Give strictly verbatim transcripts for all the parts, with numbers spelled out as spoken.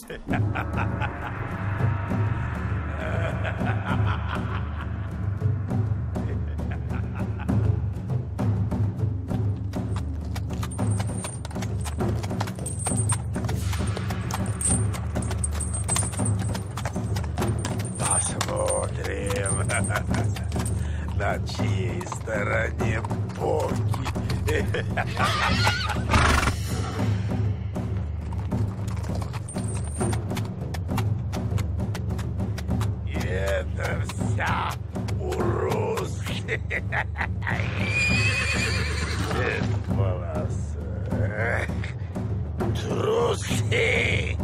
Посмотрим, на чьей стороне боги. И это вся у русских. Волосы. Трусы.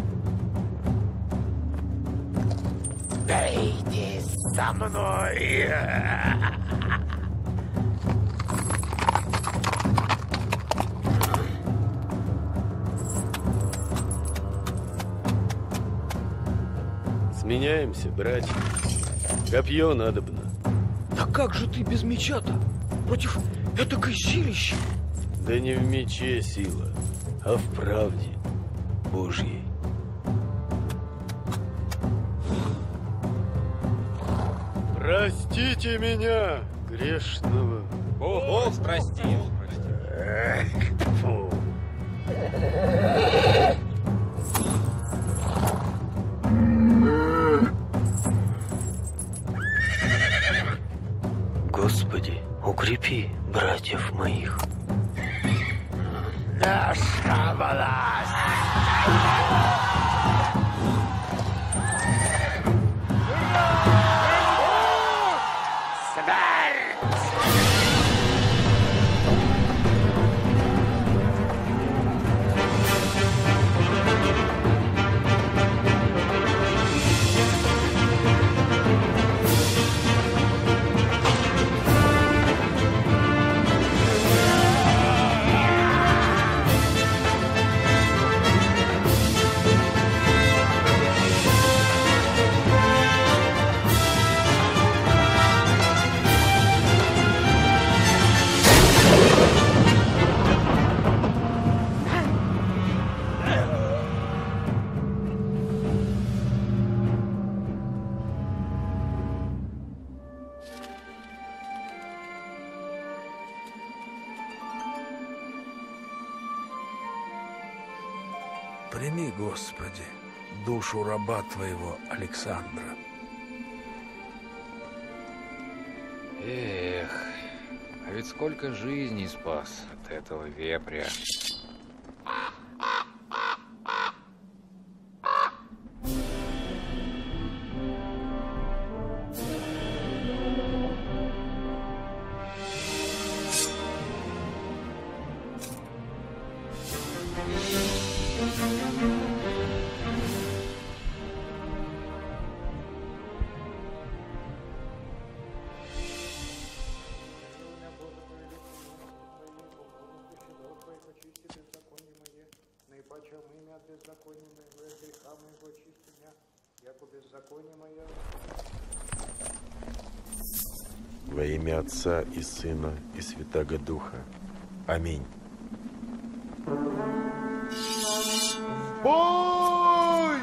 Дойди со мной. Меняемся, братья. Копье надобно. Да как же ты без меча-то? Против этакой силища? Да не в мече сила, а в правде Божьей. Простите меня, грешного. Бог простил. Господи, укрепи братьев моих. Наша власть! Прими, Господи, душу раба Твоего Александра. Эх, а ведь сколько жизней спас от этого вепря. Во имя Отца и Сына и Святаго Духа. Аминь. Бой!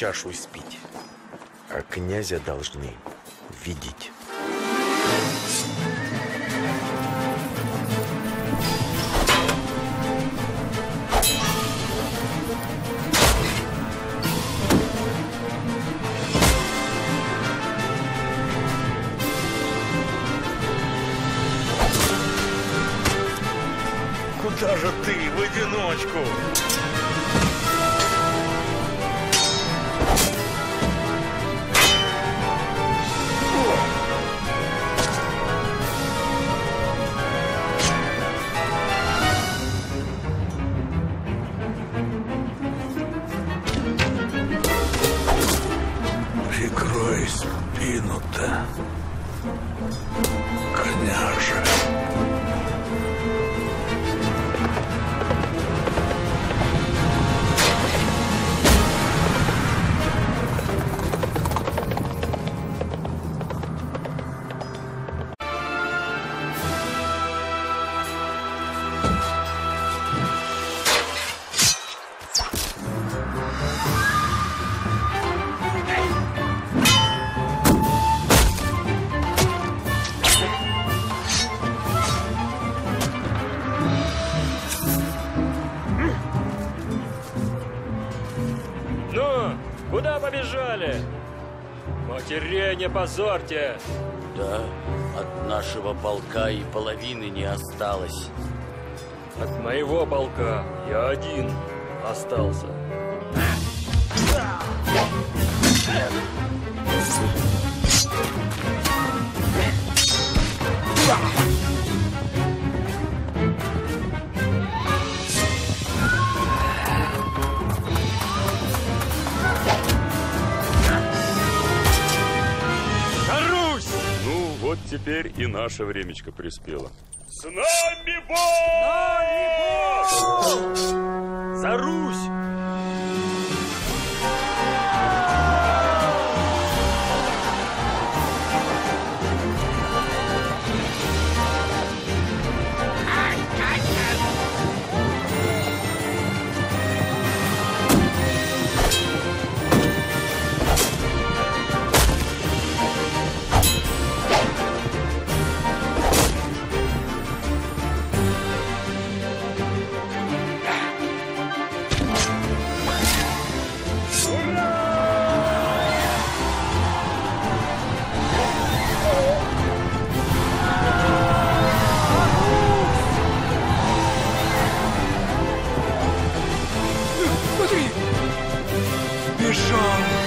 чашу испить. А князя должны видеть. Куда же ты в одиночку? Прикрой спину-то, княже. Куда побежали? Матерей не позорьте! Да, от нашего полка и половины не осталось. От моего полка я один остался. Вот теперь и наше времечко приспело. С нами Бог! С нами Бог! За Русь! Бежал!